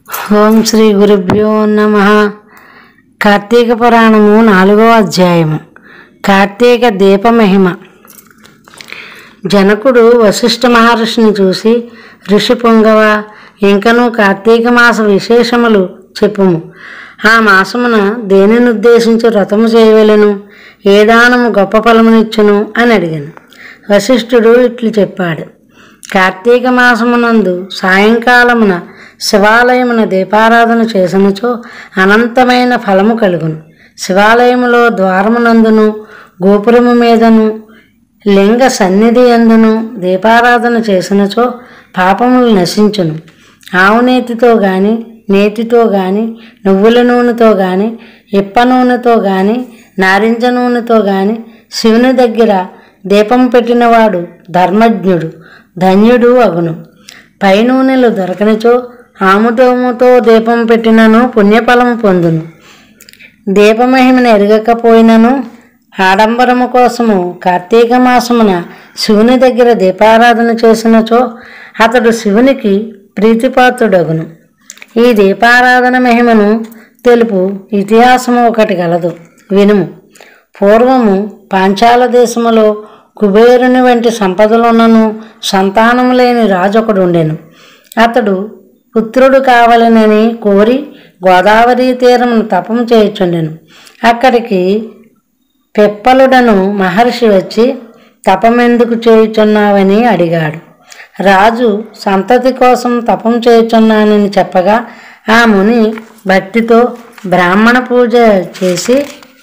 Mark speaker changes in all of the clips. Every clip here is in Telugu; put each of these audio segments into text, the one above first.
Speaker 1: ఓం శ్రీ గురుభ్యో నమః. కార్తీక పురాణము 4వ అధ్యాయము. కార్తీక దీపమహిమ. జనకుడు వశిష్ఠ మహర్షిని చూసి, ఋషి పొంగవ, ఇంకనూ కార్తీక మాస విశేషములు చెప్పుము. ఆ మాసమున దేనిని ఉద్దేశించి వ్రతము చేయవలెను, ఏ దానము గొప్ప ఫలమునిచ్చును అని అడిగాను. వశిష్ఠుడు ఇట్లు చెప్పాడు. కార్తీక మాసమునందు సాయంకాలమున శివాలయమున దీపారాధన చేసినచో అనంతమైన ఫలము కలుగును. శివాలయములో ద్వారమునందును గోపురము మీదను లింగ సన్నిధి అందును దీపారాధన చేసినచో పాపములు నశించును. ఆవునేతితో గాని, నేతితో గాని, నువ్వుల నూనెతో గాని, ఇప్ప నూనెతో గాని, నారింజ నూనెతో గాని శివుని దగ్గర దీపం పెట్టినవాడు ధర్మజ్ఞుడు, ధన్యుడు అగును. పై నూనెలు దొరకనిచో ఆముదముతో దీపం పెట్టినను పుణ్యఫలము పొందును. దీపమహిమను ఎరగకపోయినను ఆడంబరము కోసము కార్తీక మాసమున శివుని దగ్గర దీపారాధన చేసినచో అతడు శివునికి ప్రీతిపాత్రుడగును. ఈ దీపారాధన మహిమను తెలుపు ఇతిహాసము ఒకటి గలదు, వినుము. పూర్వము పాంచాల దేశములో కుబేరుని వంటి సంపదలున్నను సంతానము లేని రాజు ఒకడు ఉండెను. అతడు పుత్రుడు కావాలనని కోరి గోదావరి తీరమును తపం చేయుచుండెను. అక్కడికి పిప్పలుడను మహర్షి వచ్చి, తపమెందుకు చేయుచున్నావని అడిగాడు. రాజు సంతతి కోసం తపం చేయుచున్నానని చెప్పగా ఆ ముని భక్తితో బ్రాహ్మణ పూజ చేసి,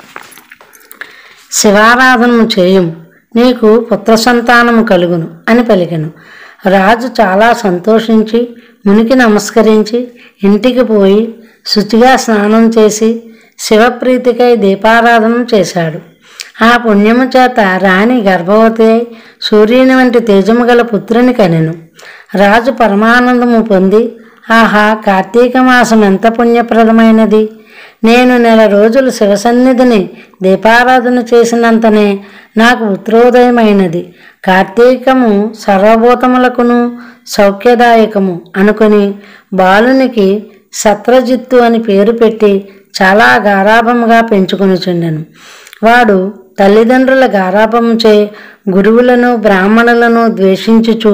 Speaker 1: శివారాధనము చేయుము, నీకు పుత్ర సంతానము కలుగును అని పలికెను. రాజు చాలా సంతోషించి మునికి నమస్కరించి ఇంటికి పోయి శుచిగా స్నానం చేసి శివప్రీతికై దీపారాధన చేశాడు. ఆ పుణ్యము చేత రాణి గర్భవతి అయి సూర్యుని వంటి తేజము గల పుత్రుని కనెను. రాజు పరమానందము పొంది, ఆహా, కార్తీక మాసం ఎంత పుణ్యప్రదమైనది! నేను నెల రోజులు శివసన్నిధిని దీపారాధన చేసినంతనే నాకు పుత్రోదయమైనది. కార్తీకము సర్వభూతములకును సౌఖ్యదాయకము అనుకుని బాలునికి సత్రజిత్తు అని పేరు పెట్టి చాలా గారాభముగా పెంచుకొనిచుండెను. వాడు తల్లిదండ్రుల గారాభముచే గురువులను బ్రాహ్మణులను ద్వేషించుచు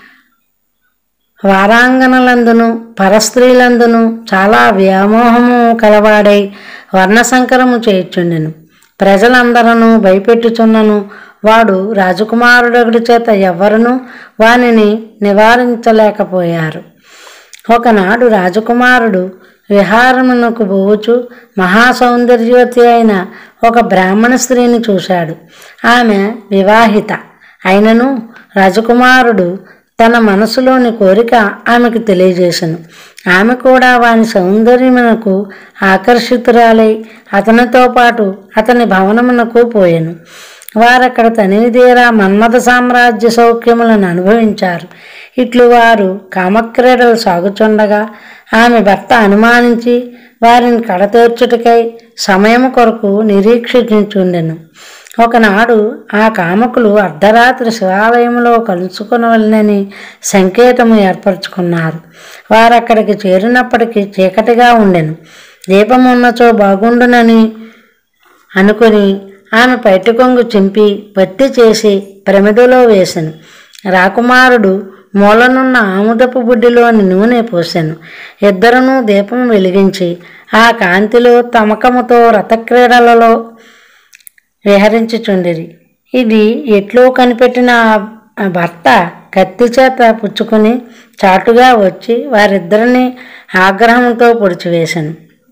Speaker 1: వారాంగనలందును పరస్త్రీలందును చాలా వ్యామోహము కలవాడై వర్ణసంకరము చేయుచుండెను. ప్రజలందరూ భయపెట్టుచున్నను వాడు రాజకుమారుడొకడి చేత ఎవ్వరునూ వానిని నివారించలేకపోయారు. ఒకనాడు రాజకుమారుడు విహారమునకు పోవచ్చు మహాసౌందర్యవతి అయిన ఒక బ్రాహ్మణ స్త్రీని చూశాడు. ఆమె వివాహిత అయినను రాజకుమారుడు తన మనసులోని కోరిక ఆమెకు తెలియజేసెను. ఆమె కూడా వాని సౌందర్యమునకు ఆకర్షితురాలై అతనితో పాటు అతని భవనమునకు పోయెను. వారక్కడ తనివిదీరా మన్మథ సామ్రాజ్య సౌఖ్యములను అనుభవించారు. ఇట్లు వారు కామక్రీడలు సాగుచుండగా ఆమె భర్త అనుమానించి వారిని కడతీర్చుటకై సమయము కొరకు నిరీక్షించుండెను. ఒకనాడు ఆ కామకులు అర్ధరాత్రి శివాలయంలో కలుసుకొనవలనని సంకేతము ఏర్పరచుకున్నారు. వారక్కడికి చేరినప్పటికీ చీకటిగా ఉండెను. దీపమున్నచో బాగుండునని అనుకుని ఆమె పైటి కొంగు చింపి పత్తి చేసి ప్రమిదలో వేసెను. రాకుమారుడు మూలనున్న ఆముదపు బుడ్డిలోని నూనె పోసెను. ఇద్దరునూ దీపం వెలిగించి ఆ కాంతిలో తమకముతో రథక్రీడలలో విహరించుచుండిరి. ఇది ఎట్లో కనిపెట్టిన ఆ భర్త కత్తి చేత పుచ్చుకుని చాటుగా వచ్చి వారిద్దరిని ఆగ్రహంతో పొడిచివేశాను.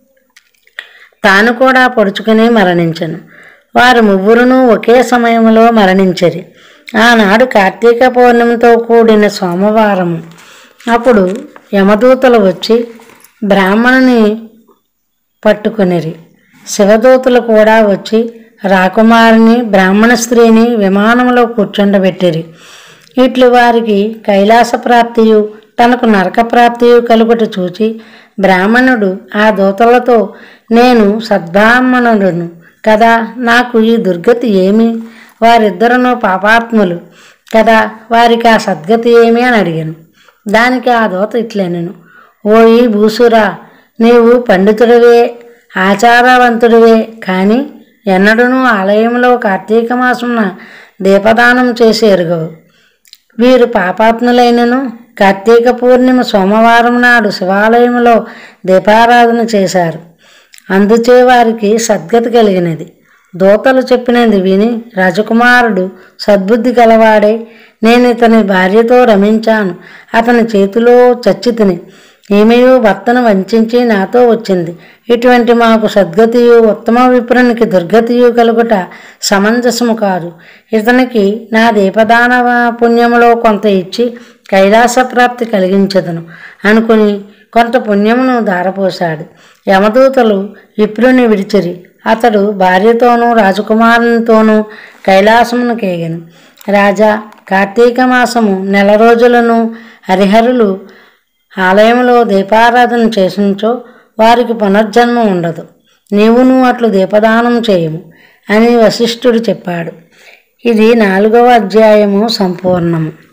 Speaker 1: తాను కూడా పొడుచుకుని మరణించెను. వారు ముగ్గురును ఒకే సమయంలో మరణించిరి. ఆనాడు కార్తీక పౌర్ణమితో కూడిన సోమవారము. అప్పుడు యమదూతలు వచ్చి బ్రాహ్మణుని పట్టుకునిరి. శివదూతలు కూడా వచ్చి రాకుమారిని బ్రాహ్మణ స్త్రీని విమానంలో కూర్చుండబెట్టిరి. ఇట్లు వారికి కైలాస ప్రాప్తియు తనకు నరక ప్రాప్తియు కలుగుట చూచి బ్రాహ్మణుడు ఆ దూతలతో, నేను సద్బ్రాహ్మణుడును కదా, నాకు ఈ దుర్గతి ఏమి? వారిద్దరును పాపాత్ములు కదా, వారికి ఆ సద్గతి ఏమి అని అడిగాను. దానికి ఆ దూత ఇట్లనెను, ఓయి భూసురా, నీవు పండితుడివే, ఆచారవంతుడివే, కానీ ఎన్నడూనూ ఆలయంలో కార్తీక మాసమున దీపదానం చేసి ఎరుగవు. వీరు పాపాత్ములైనను కార్తీక పూర్ణిమ సోమవారం నాడు శివాలయంలో దీపారాధన చేశారు. అందుచే వారికి సద్గతి కలిగినది. దూతలు చెప్పినది విని రాజకుమారుడు సద్బుద్ధి గలవాడే, నేను ఇతని భార్యతో రమించాను, అతని చేతిలో చచ్చితిని, ఈమెయు భర్తను వంచి నాతో వచ్చింది. ఇటువంటి మాకు సద్గతియు ఉత్తమ విప్రునికి దుర్గతియు కలుగుట సమంజసము కాదు. ఇతనికి నా దీపదాన పుణ్యములో కొంత ఇచ్చి కైలాస ప్రాప్తి కలిగించదను అనుకుని కొంత పుణ్యమును ధారపోశాడు. యమదూతలు విప్రుని విడిచిరి. అతడు భార్యతోనూ రాజకుమారునితోనూ కైలాసమును కేగెను. రాజా, కార్తీక మాసము నెల రోజులను హరిహరులు ఆలయంలో దీపారాధన చేసినచో వారికి పునర్జన్మ ఉండదు. నీవును అట్లు దీపదానం చేయము అని వశిష్ఠుడు చెప్పాడు. ఇది 4వ అధ్యాయము సంపూర్ణము.